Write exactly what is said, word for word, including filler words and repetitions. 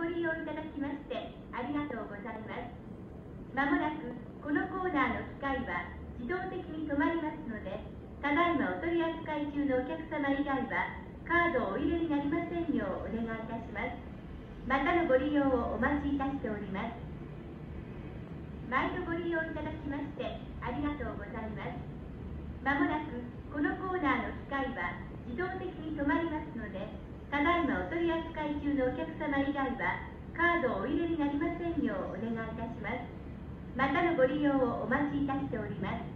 ご利用いただきましてありがとうございます。まもなくこのコーナーの機械は自動的に止まりますので、ただいまお取り扱い中のお客様以外はカードをお入れになりませんようお願いいたします。またのご利用をお待ちいたしております。毎度ご利用いただきましてありがとうございます。まもなくこのコーナーの機械は自動的に止まりますので、ただいまお取り扱い中のお客様以外はカードをお入れになりませんようお願いいたします。またのご利用をお待ちいたしております。